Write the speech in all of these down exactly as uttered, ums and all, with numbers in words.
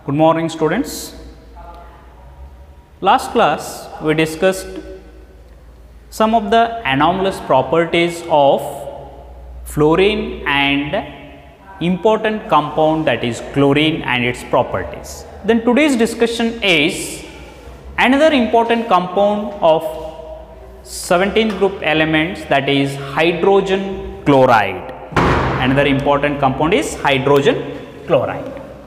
Good morning, students. Last class we discussed some of the anomalous properties of fluorine and important compound, that is chlorine, and its properties. Then today's discussion is another important compound of seventeenth group elements, that is hydrogen chloride. Another important compound is hydrogen chloride.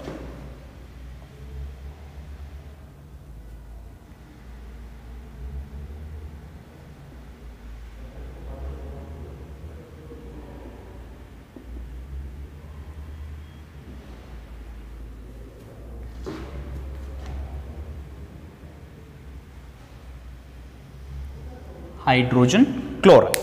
Hydrogen chloride.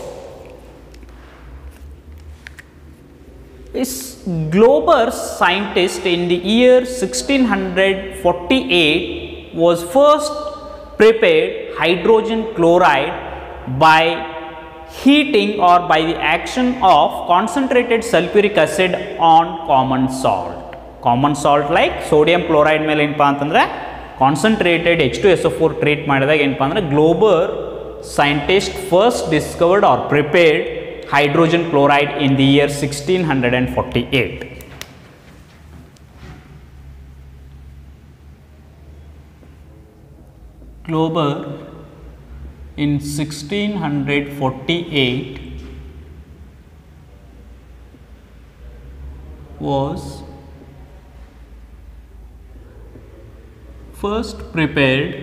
This Glauber scientist in the year sixteen forty-eight was first prepared hydrogen chloride by heating or by the action of concentrated sulfuric acid on common salt. Common salt like sodium chloride mele enpa antandre concentrated H two S O four treat madidaga enpa andre Glauber scientist first discovered or prepared hydrogen chloride in the year sixteen forty-eight. Glauber in sixteen forty-eight was first prepared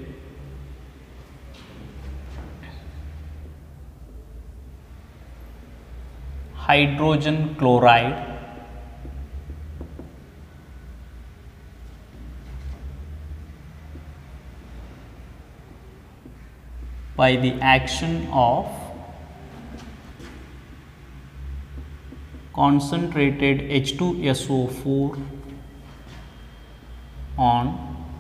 hydrogen chloride by the action of concentrated H two S O four on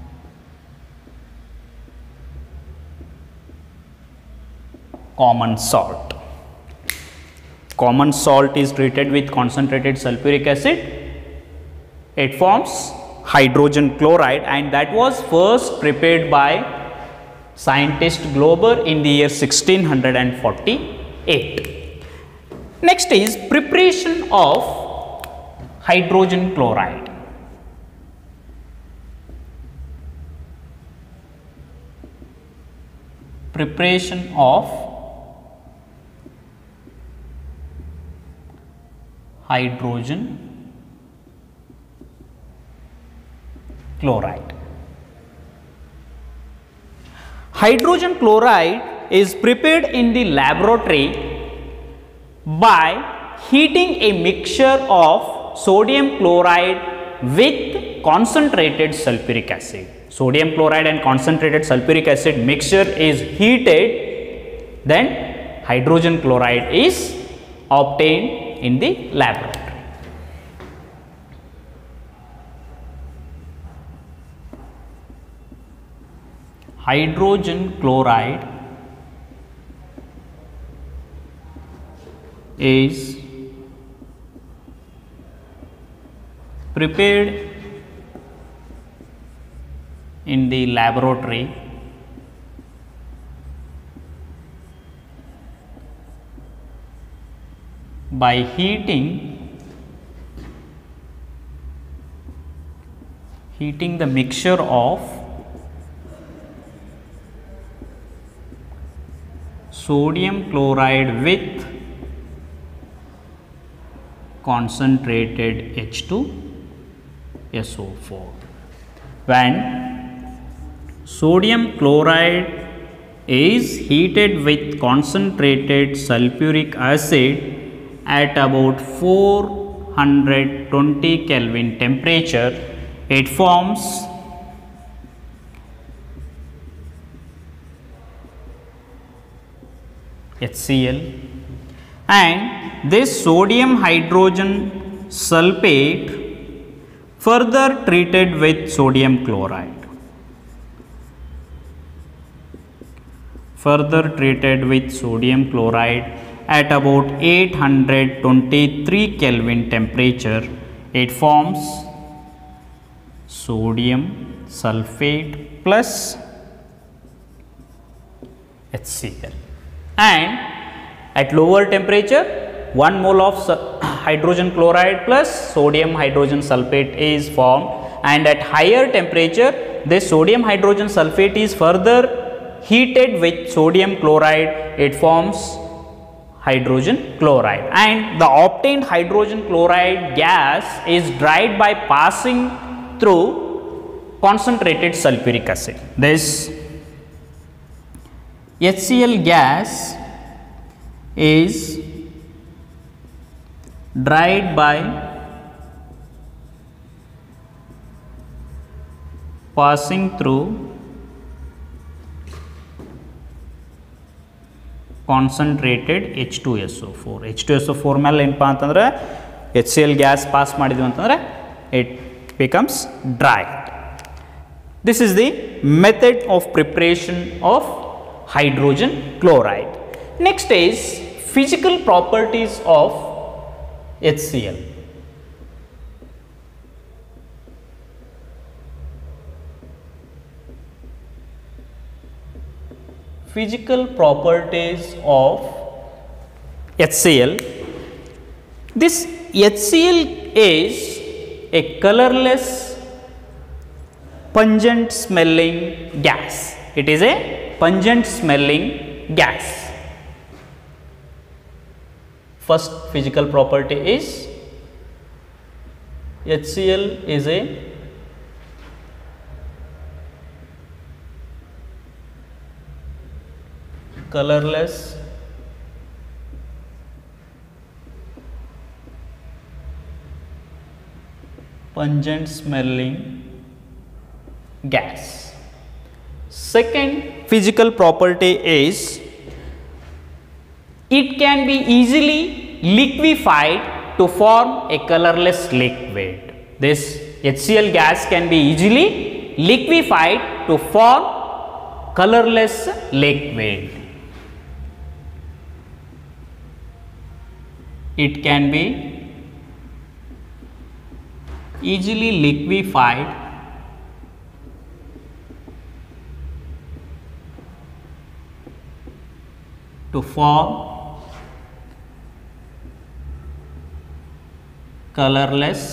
common salt. Common salt is treated with concentrated sulfuric acid, it forms hydrogen chloride, and that was first prepared by scientist Glauber in the year sixteen forty-eight. Next is preparation of hydrogen chloride. Preparation of hydrogen chloride. Hydrogen chloride is prepared in the laboratory by heating a mixture of sodium chloride with concentrated sulfuric acid. Sodium chloride and concentrated sulfuric acid mixture is heated, then hydrogen chloride is obtained in the laboratory. Hydrogen chloride is prepared in the laboratory by heating heating the mixture of sodium chloride with concentrated H two S O four. When sodium chloride is heated with concentrated sulfuric acid at about four hundred twenty Kelvin temperature, it forms H C l, and this sodium hydrogen sulfate further treated with sodium chloride. Further treated with sodium chloride at about eight hundred twenty-three Kelvin temperature, it forms sodium sulfate plus HCl, and at lower temperature one mole of hydrogen chloride plus sodium hydrogen sulfate is formed, and at higher temperature this sodium hydrogen sulfate is further heated with sodium chloride, it forms hydrogen chloride, and the obtained hydrogen chloride gas is dried by passing through concentrated sulfuric acid. This HCl gas is dried by passing through concentrated H two S O four. H two S O four ಮೇಲೆ ಏನಪ್ಪಾ ಅಂತಂದ್ರೆ HCl gas pass ಮಾಡಿದ್ವಿ ಅಂತಂದ್ರೆ it becomes dry. This is the method of preparation of hydrogen chloride. Next is physical properties of HCl. Physical properties of HCl. This HCl is a colorless, pungent smelling gas. It is a pungent smelling gas. First physical property is HCl is a colorless, pungent smelling gas. Second physical property is it can be easily liquefied to form a colorless liquid. This HCl gas can be easily liquefied to form colorless liquid. It can be easily liquefied to form colorless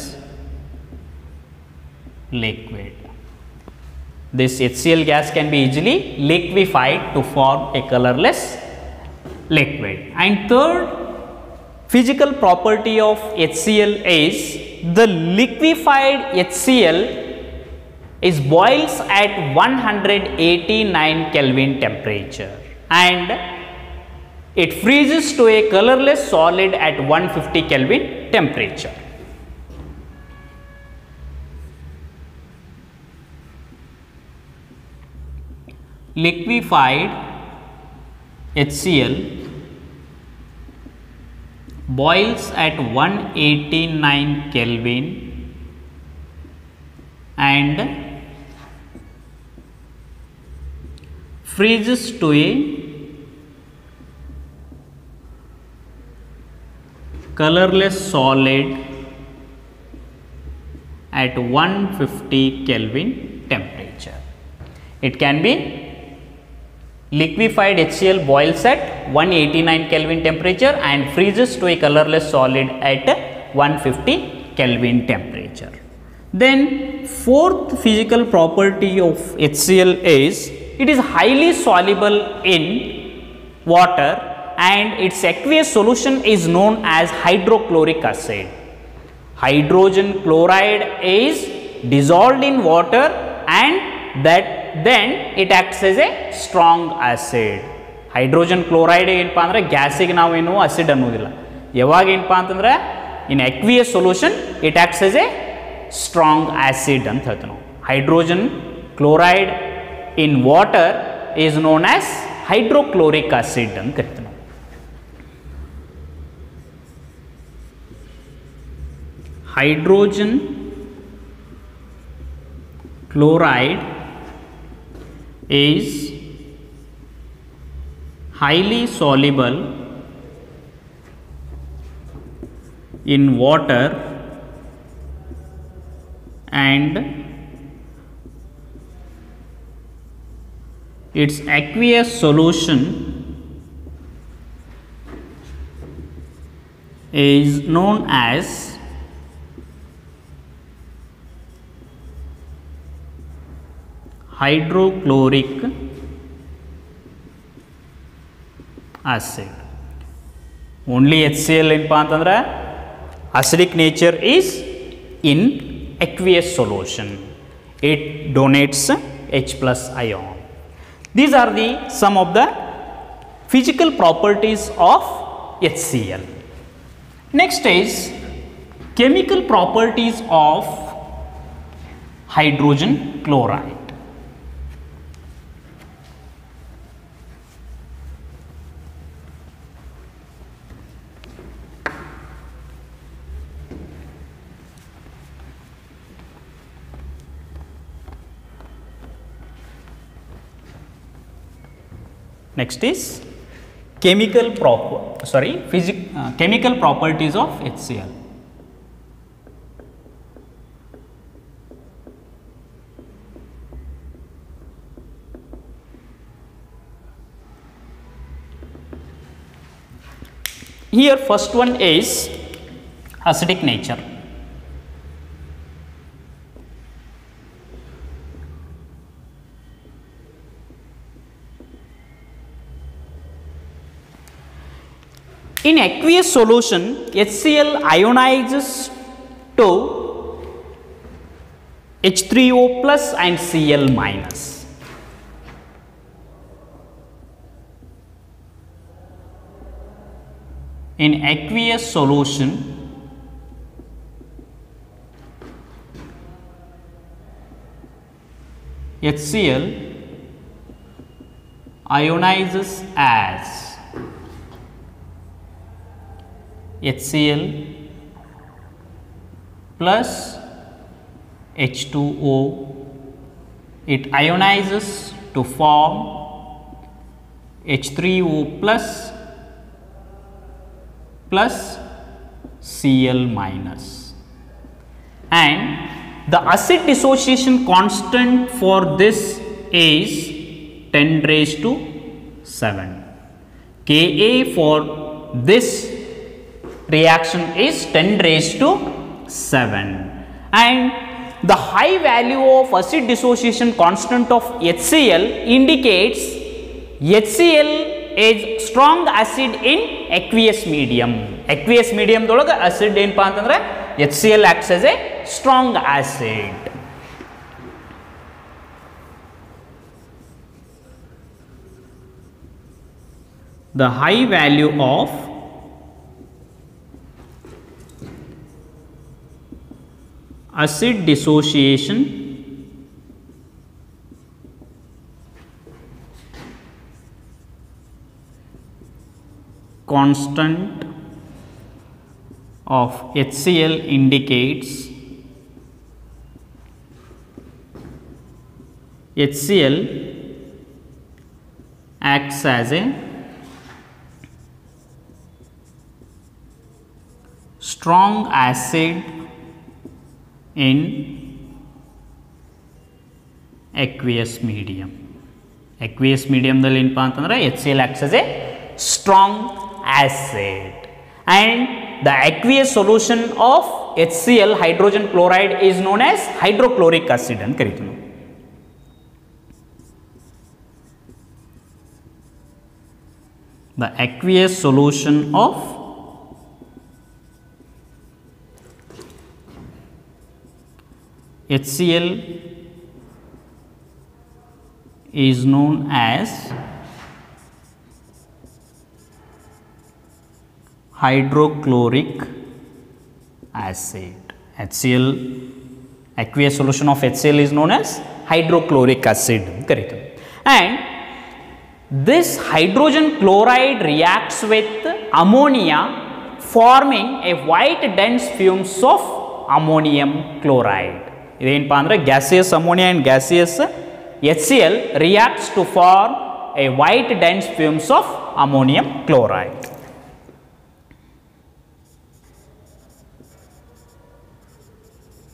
liquid. This HCl gas can be easily liquefied to form a colorless liquid. And third physical property of HCl is the liquefied HCl is boils at one hundred eighty-nine Kelvin temperature and it freezes to a colorless solid at one hundred fifty Kelvin temperature. Liquefied HCl boils at one hundred eighty-nine Kelvin and freezes to a colorless solid at one hundred fifty Kelvin temperature. It can be liquefied HCl boils at one hundred eighty-nine Kelvin temperature and freezes to a colorless solid at one hundred fifty Kelvin temperature. Then fourth physical property of HCl is it is highly soluble in water and its aqueous solution is known as hydrochloric acid. Hydrogen chloride is dissolved in water and that then it acts as a strong acid. Hydrogen chloride ಏನಪ್ಪಾ ಅಂದ್ರೆ ಗ್ಯಾಸಿಗೆ ನಾವು ಏನು acid ಅನ್ನೋದಿಲ್ಲ. ಯಾವಾಗ ಏನಪ್ಪಾ ಅಂತಂದ್ರೆ in aqueous solution it acts as a strong acid ಅಂತ ಹೇಳ್ತೀವಿ ನಾವು. Hydrogen chloride in water is known as hydrochloric acid ಅಂತ ಕರಿತೀವಿ ನಾವು. Hydrogen chloride is highly soluble in water and its aqueous solution is known as hydrochloric acid. Only H C l ಏನಪ್ಪಾ ಅಂತಂದ್ರೆ acidic nature is in aqueous solution. It donates H plus ion. These are the some of the physical properties of H C l. Next is chemical properties of hydrogen chloride. Next is chemical proper sorry physic uh, chemical properties of H C l. Here first one is acidic nature. In aqueous solution, H C l ionizes to H three O plus and Cl minus. In aqueous solution, H C l ionizes as H C l plus H two O. It ionizes to form H three O plus plus Cl minus, and the acid dissociation constant for this is ten raised to seven. Ka for this reaction is ten raised to seven, and the high value of acid dissociation constant of H C l indicates H C l is strong acid in aqueous medium. Aqueous medium ದೊಳಗೆ acid ಏನಪ್ಪಾ ಅಂತಂದ್ರೆ H C l acts as a strong acid. The high value of acid dissociation constant of H C l indicates H C l acts as a strong acid in aqueous medium. Aqueous medium dalli ಏನಪ್ಪಾ ಅಂತಂದ್ರೆ H C l acts as a strong acid, and the aqueous solution of H C l hydrogen chloride is known as hydrochloric acid ಅಂತ ಕರೀತೀವಿ. The aqueous solution of H C l is known as hydrochloric acid. H C l aqueous solution of H C l is known as hydrochloric acid. Correct. And this hydrogen chloride reacts with ammonia, forming a white dense fumes of ammonium chloride. ಇದೇನಪ್ಪ ಅಂದರೆ gaseous ammonia and gaseous H C l reacts to form a white dense fumes of ammonium chloride.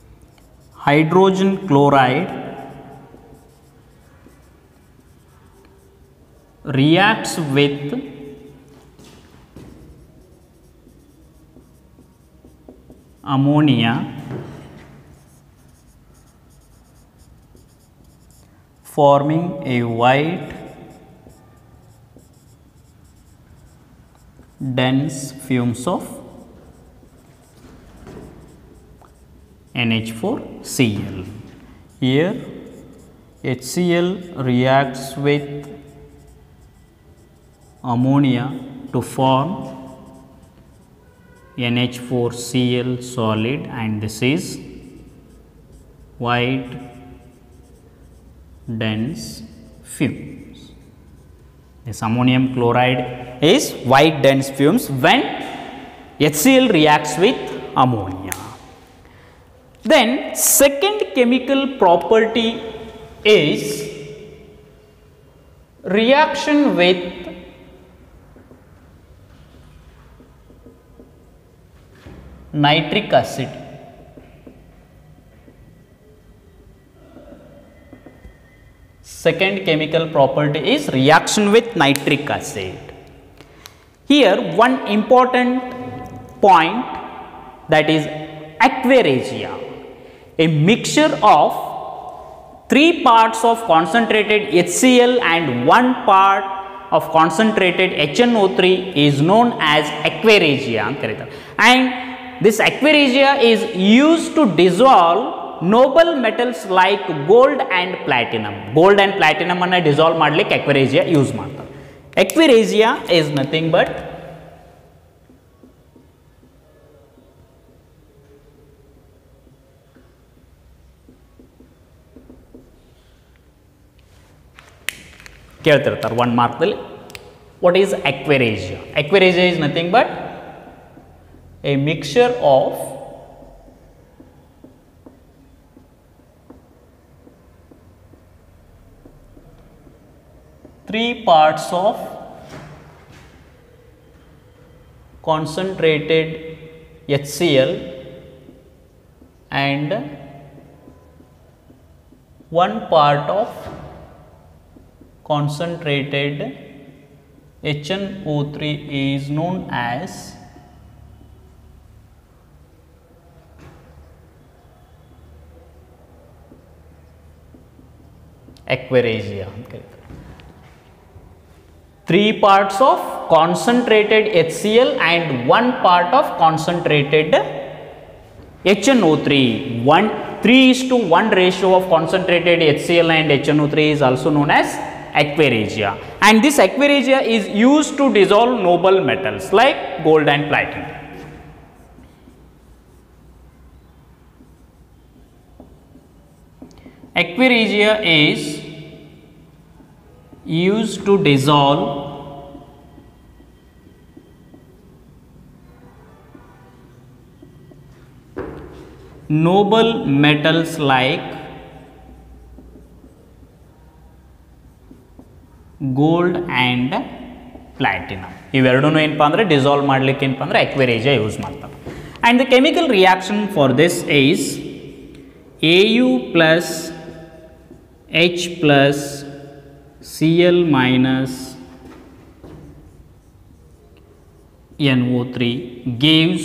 Hydrogen chloride reacts with ammonia forming a white dense fumes of N H four C l. Here HCl reacts with ammonia to form N H four C l solid, and this is white dense fumes. This ammonium chloride is white dense fumes when HCl reacts with ammonia. Then second chemical property is reaction with nitric acid. Second chemical property is reaction with nitric acid. Here one important point, that is aquaregia, a mixture of three parts of concentrated HCl and one part of concentrated H N O three is known as aquaregia. And this aquaregia is used to dissolve noble metals like gold and platinum. Gold and platinum ಅನ್ನು dissolve ಮಾಡಲಿಕ್ಕೆ aquaregia use ಮಾಡ್ತಾರೆ. Aquaregia is nothing but ಕೇಳ್ತಿರ್ತಾರೆ one ಮಾರ್ಕ್ದಲ್ಲಿ. What is aquaregia? Aquaregia is nothing but a mixture of three parts of concentrated HCl and one part of concentrated H N O three is known as aquaregia. Three parts of concentrated HCl and one part of concentrated H N O three. One three is to one ratio of concentrated HCl and H N O three is also known as aquaregia, and this aquaregia is used to dissolve noble metals like gold and platinum. Aquaregia is used to dissolve noble metals like gold and platinum. ಇವೆರಡನ್ನು ಏನಪ್ಪ ಅಂದರೆ dissolve ಮಾಡಲಿಕ್ಕೆ ಏನಪ್ಪ ಅಂದರೆ aquaregia use ಮಾಡ್ತಾರೆ. And the chemical reaction for this is A U plus H plus Cl minus N O three gives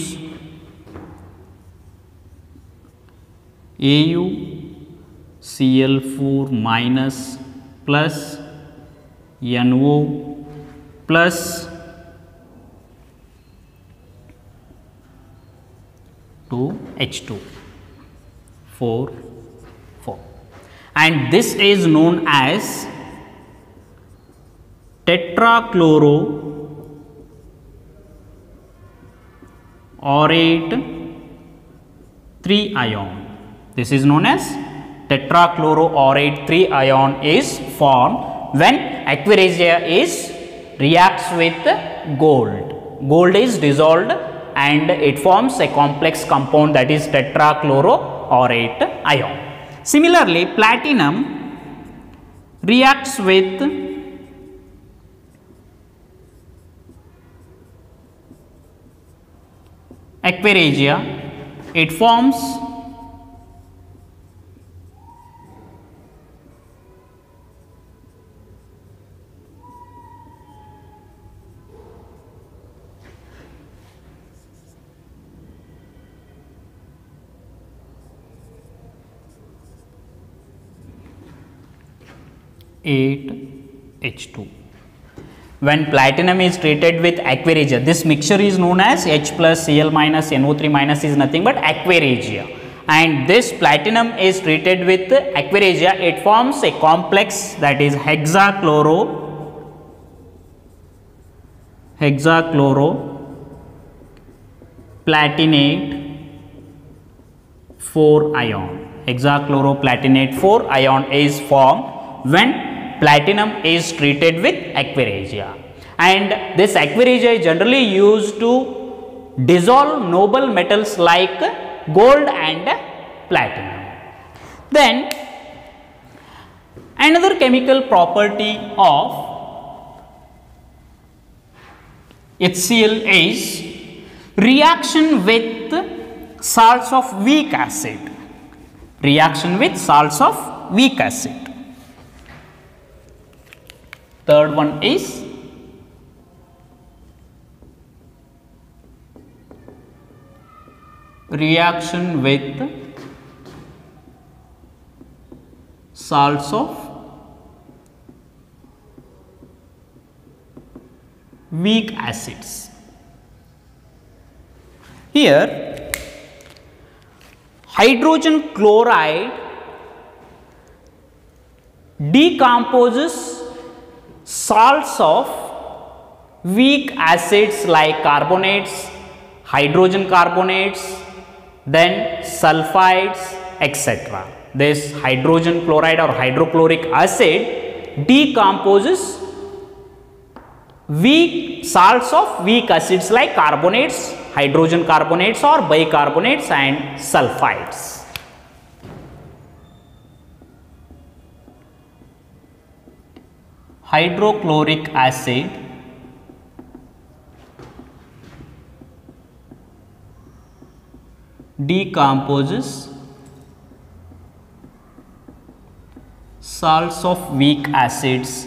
A U C l four minus plus N O plus two H two four four, and this is known as tetrachloro orate three ion. This is known as tetrachloroorate three ion is formed when aquaregia is reacts with gold. Gold is dissolved and it forms a complex compound, that is tetrachloroorate ion. Similarly, platinum reacts with aquaregia. It forms eight H two. When platinum is treated with aqua regia, this mixture is known as H plus Cl minus N O three minus is nothing but aqua regia, and this platinum is treated with aqua regia, it forms a complex that is hexachloro hexachloro platinate four ion. Hexachloroplatinate four ion is formed when platinum is treated with aqua regia, and this aqua regia is generally used to dissolve noble metals like gold and platinum. Then another chemical property of HCl is reaction with salts of weak acid. Reaction with salts of weak acid. Third one is reaction with salts of weak acids. Here hydrogen chloride decomposes salts of weak acids like carbonates, hydrogen carbonates, then sulfides, et cetera. This hydrogen chloride or hydrochloric acid decomposes weak salts of weak acids like carbonates, hydrogen carbonates or bicarbonates and sulfides. Hydrochloric acid decomposes salts of weak acids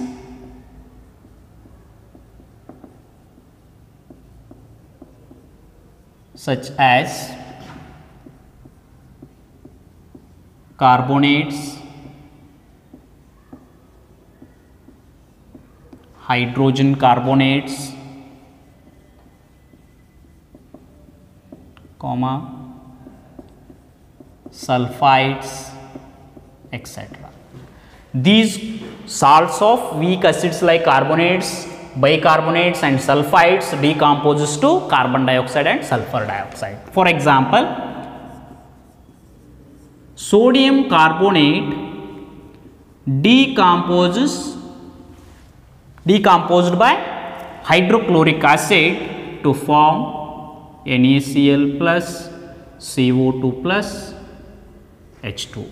such as carbonates, hydrogen carbonates, comma, sulfides, et cetera. These salts of weak acids like carbonates, bicarbonates and sulfides decomposes to carbon dioxide and sulfur dioxide. For example, sodium carbonate decomposes decomposed by hydrochloric acid to form NaCl plus C O two plus H two.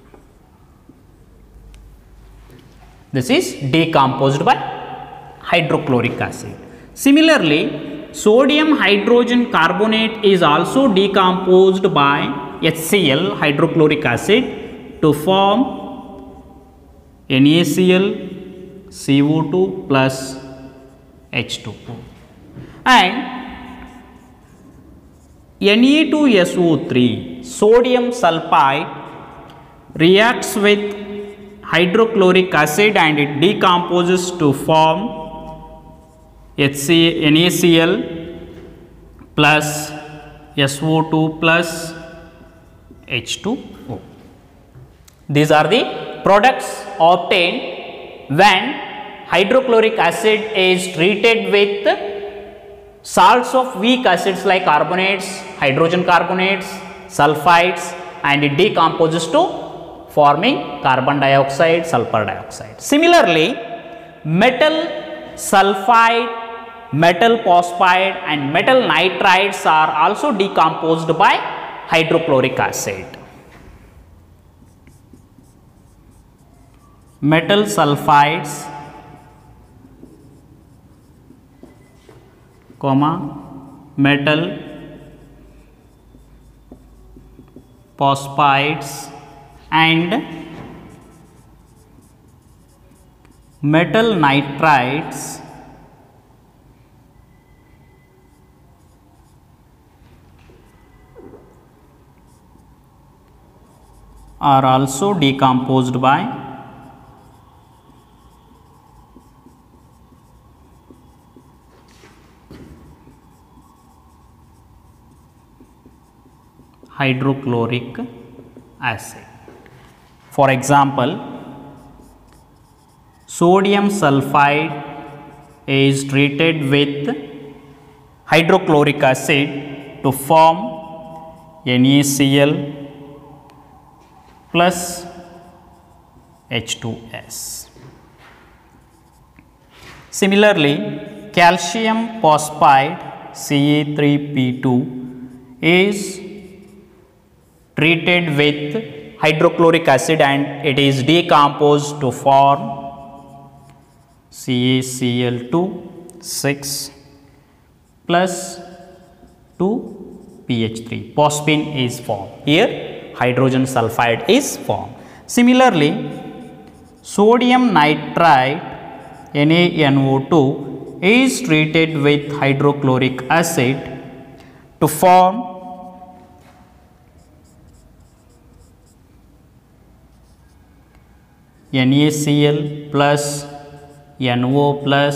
This is decomposed by hydrochloric acid. Similarly, sodium hydrogen carbonate is also decomposed by HCl, hydrochloric acid, to form NaCl, C O two plus H two. And N A two S O three, sodium sulfide, reacts with hydrochloric acid and it decomposes to form NaCl plus S O two plus H two O. These are the products obtained when hydrochloric acid is treated with salts of weak acids like carbonates, hydrogen carbonates, sulfides, and it decomposes to forming carbon dioxide, sulfur dioxide. Similarly, metal sulfide, metal phosphide and metal nitrides are also decomposed by hydrochloric acid. Metal sulfides, comma, metal phosphides and metal nitrides are also decomposed by hydrochloric acid. For example, sodium sulfide is treated with hydrochloric acid to form NaCl plus H two S. Similarly, calcium phosphide C A three P two is treated with hydrochloric acid and it is decomposed to form CaCl two six plus two P H three. Phosphine is formed. Here hydrogen sulfide is formed. Similarly, sodium nitrite N A N O two is treated with hydrochloric acid to form NaCl plus NO plus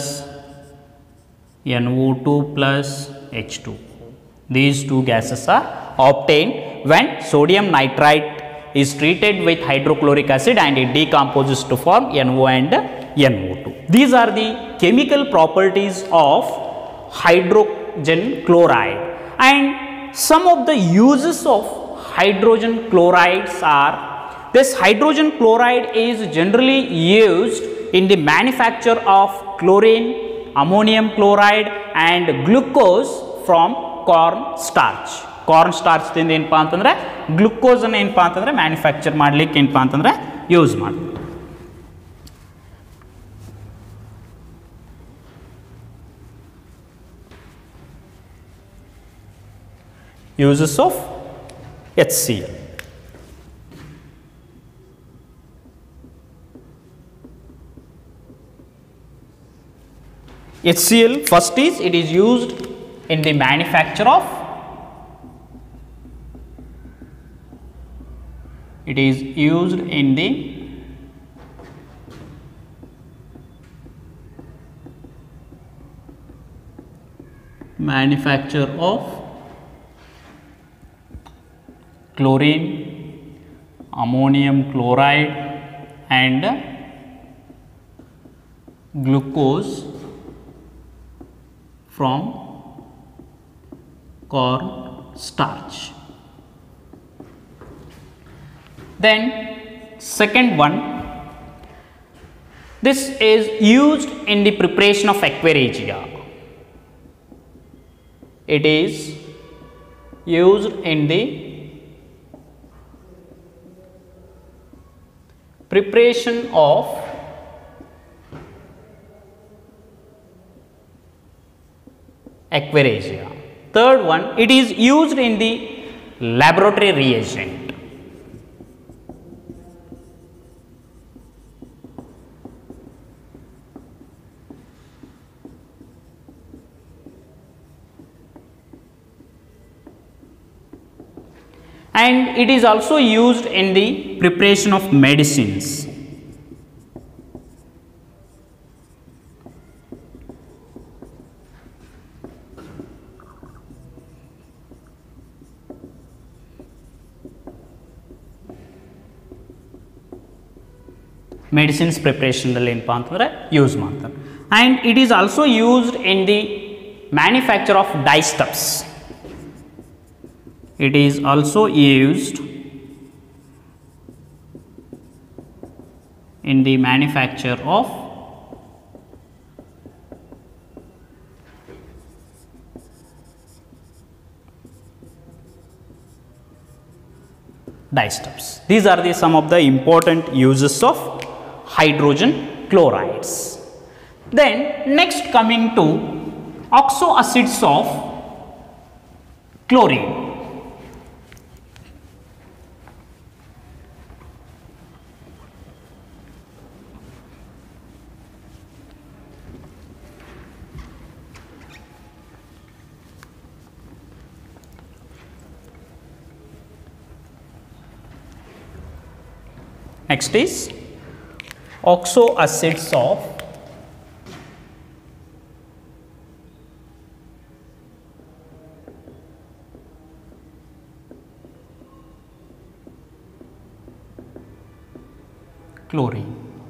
N O two plus H two. These two gases are obtained when sodium nitrite is treated with hydrochloric acid and it decomposes to form NO and N O two. These are the chemical properties of hydrogen chloride, and some of the uses of hydrogen chlorides are: this hydrogen chloride is generally used in the manufacture of chlorine, ammonium chloride and glucose from corn starch. Corn starch ದಿಂದ ಏನಪ್ಪಾ ಅಂತಂದ್ರೆ glucose ಅನ್ನು ಏನಪ್ಪಾ ಅಂತಂದ್ರೆ manufacture ಮಾಡಲಿಕ್ಕೆ ಏನಪ್ಪಾ ಅಂತಂದ್ರೆ use ಮಾಡ್ತಾರೆ. Uses of HCl. HCl, first is it is used in the manufacture of it is used in the manufacture of chlorine, ammonium chloride and glucose from corn starch. Then second one, this is used in the preparation of aqua regia. It is used in the preparation of aqua regia. Third one, it is used in the laboratory reagent. And it is also used in the preparation of medicines. Medicines preparation dalli ಏನಪ್ಪಾ ಅಂತಂದ್ರೆ use ಮಾಡ್ತಾರೆ. And it is also used in the manufacture of dyestuffs. It is also used in the manufacture of dyestuffs. These are the some of the important uses of hydrogen chlorides. Then next coming to oxoacids of chlorine. Next is oxoacids of chlorine.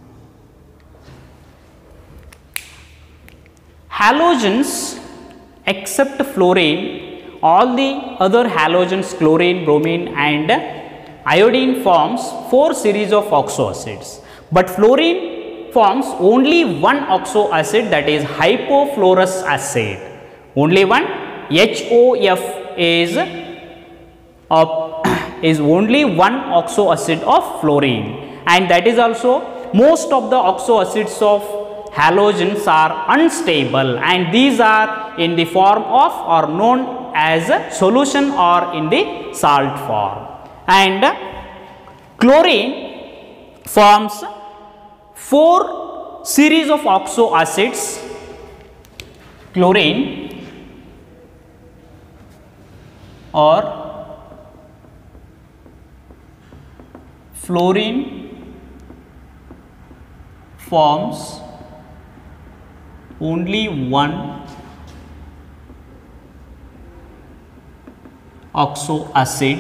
Halogens except fluorine, all the other halogens, chlorine, bromine and iodine forms four series of oxo acids, but fluorine forms only one oxo acid, that is hypofluorous acid. Only one. H O F is of is only one oxo acid of fluorine, and that is also most of the oxo acids of halogens are unstable, and these are in the form of or known as a solution or in the salt form. And chlorine forms four series of oxo acids. Chlorine or fluorine forms only one oxo acid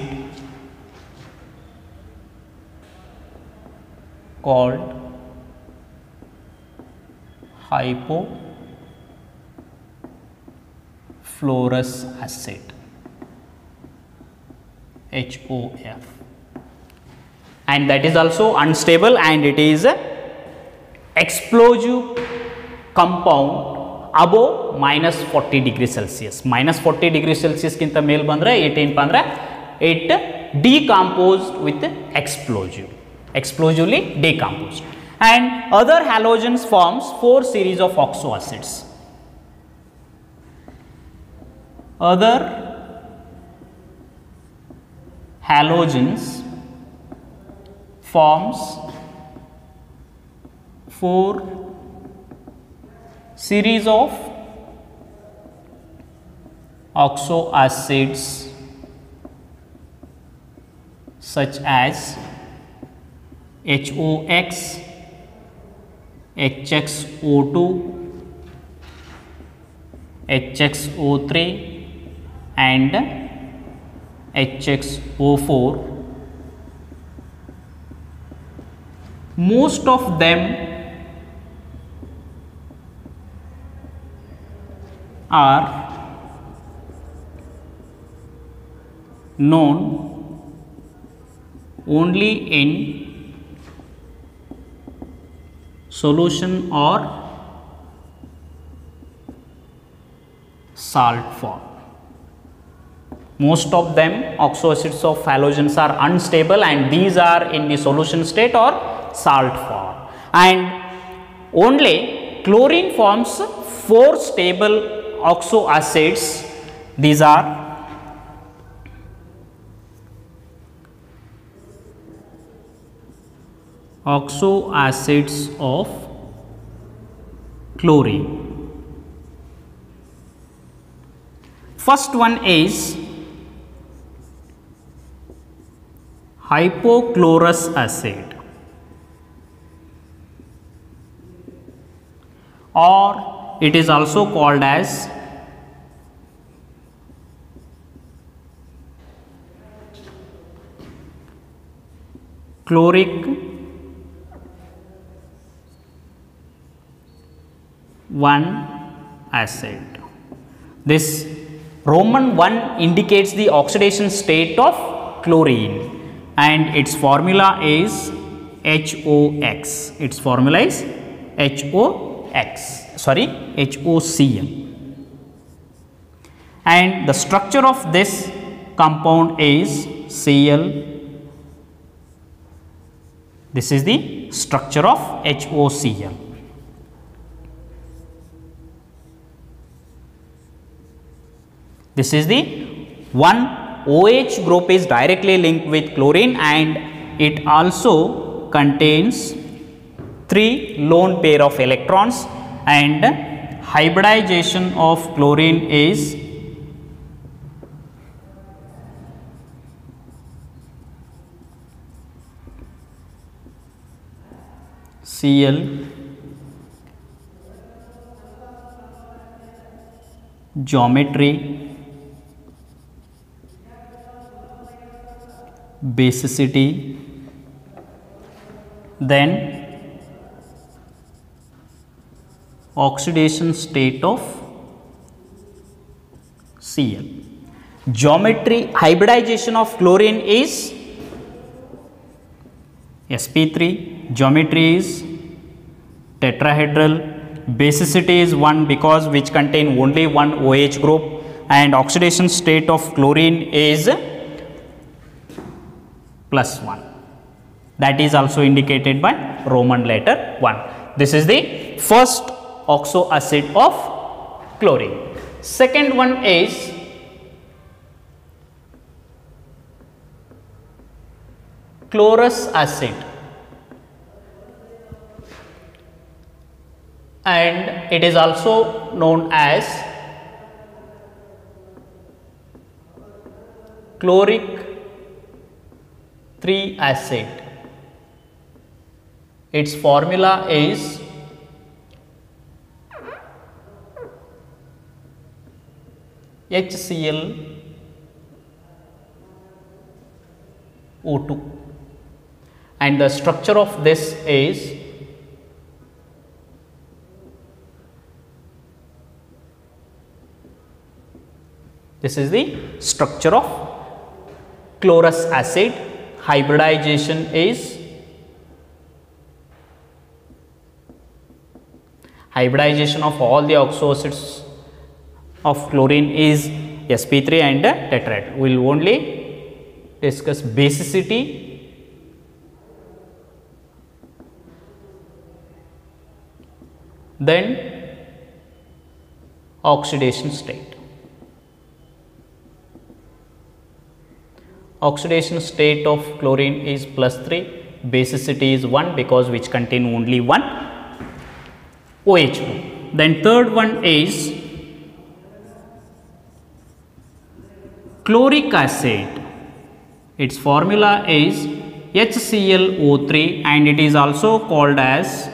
called hypofluorous acid, H O F, and that is also unstable, and it is a explosive compound above minus forty degree Celsius. Minus forty degree Celsius kinta mel bandre it ಏನಪ್ಪ ಅಂದ್ರೆ it decomposed with explosive, explosively decomposed. And other halogens forms four series of oxo acids. Other halogens forms four series of oxo acids such as H O X, H X O two, H X O three and H X O four. Most of them are known only in solution or salt form. Most of them oxo acids of halogens are unstable, and these are in the solution state or salt form, and only chlorine forms four stable oxo acids. These are oxo acids of chlorine. First one is hypochlorous acid, or it is also called as chloric one acid. This Roman one indicates the oxidation state of chlorine, and its formula is H O X. Its formula is H O X, sorry, H O C l. And the structure of this compound is Cl. This is the structure of H O C l. This is the one OH group is directly linked with chlorine, and it also contains three lone pair of electrons, and hybridization of chlorine is Cl geometry, basicity, then oxidation state of Cl. Geometry hybridization of chlorine is S P three, geometry is tetrahedral, basicity is one because which contain only one OH group, and oxidation state of chlorine is plus one. That is also indicated by Roman letter one. This is the first oxo acid of chlorine. Second one is chlorous acid, and it is also known as chloric three acid. Its formula is HCl O two, and the structure of this is this is the structure of chlorous acid. Hybridization is hybridization of all the oxo acids of chlorine is S P three and tetrahedral. We will only discuss basicity, then oxidation state. Oxidation state of chlorine is plus three, basicity is one because which contain only one OH group. Then third one is chloric acid. Its formula is HCl O three, and it is also called as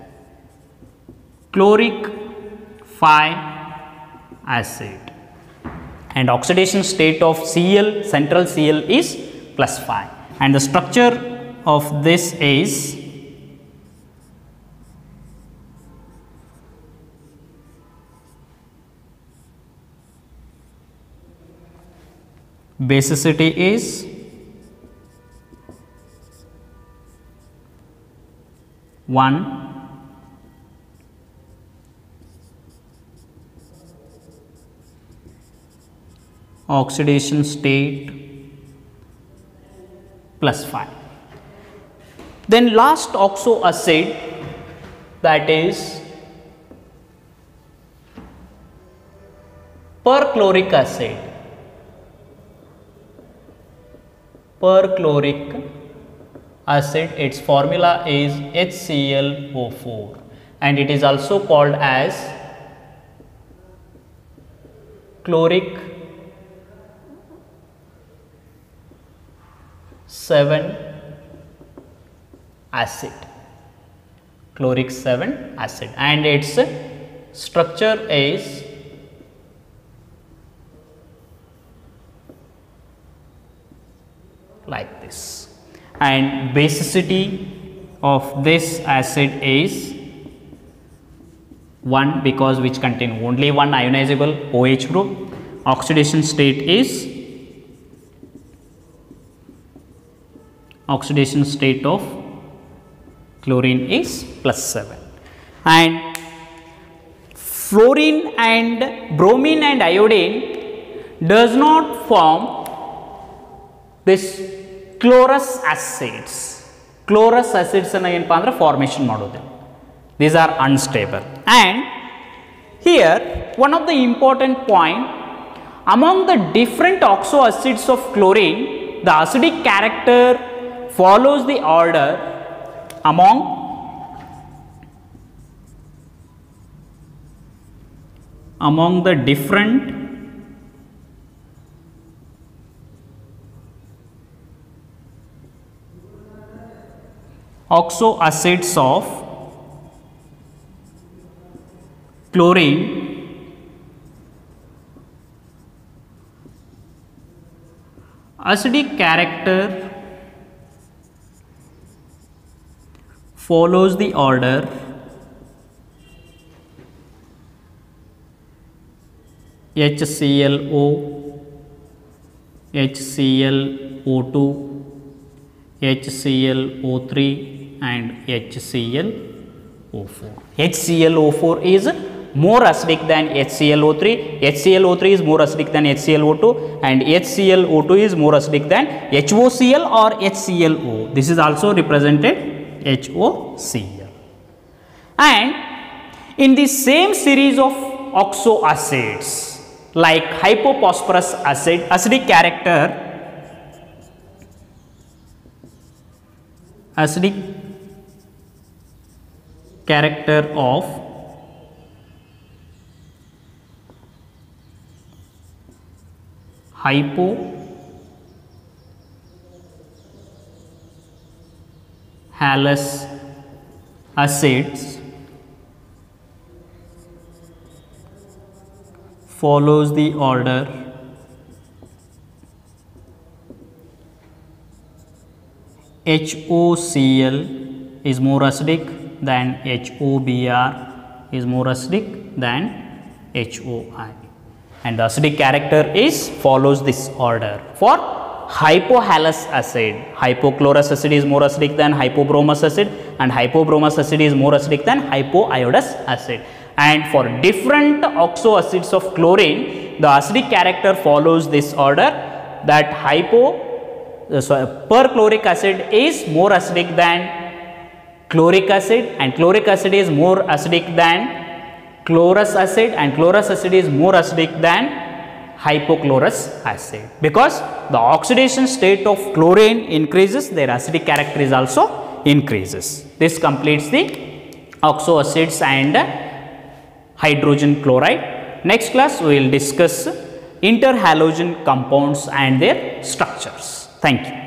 chloric five acid, and oxidation state of Cl, central Cl is plus five, and the structure of this is basicity is one, oxidation state plus five. Then last oxo acid, that is perchloric acid. Perchloric acid, its formula is HCl O four, and it is also called as chloric seven acid, chloric seven acid, and its structure is like this, and basicity of this acid is one because which contain only one ionizable OH group. Oxidation state is oxidation state of chlorine is plus seven, and fluorine and bromine and iodine does not form this chlorous acids. Chlorous acids and formation model. These are unstable. And here one of the important point, among the different oxo acids of chlorine, the acidic character follows the order among among the different oxo acids of chlorine. Acidic character follows the order HClO, HClO two, HClO three and HClO four. HClO four is more acidic than HClO three, HClO three is more acidic than HClO two and HClO two is more acidic than HOCl or HClO. This is also represented HOCl. And in the same series of oxo acids like hypophosphorus acid, acidic character acidic character of hypohalous acids follows the order HOCl is more acidic than HOBr is more acidic than HOI, and the acidic character is follows this order. For hypohalous acid, hypochlorous acid is more acidic than hypobromous acid and hypobromous acid is more acidic than hypoiodous acid. And for different oxo acids of chlorine, the acidic character follows this order, that hypo uh, sorry, perchloric acid is more acidic than chloric acid and chloric acid is more acidic than chlorous acid and chlorous acid is more acidic than hypochlorous acid. Because the oxidation state of chlorine increases, their acidic character is also increases. This completes the oxo acids and hydrogen chloride. Next class we will discuss interhalogen compounds and their structures. Thank you.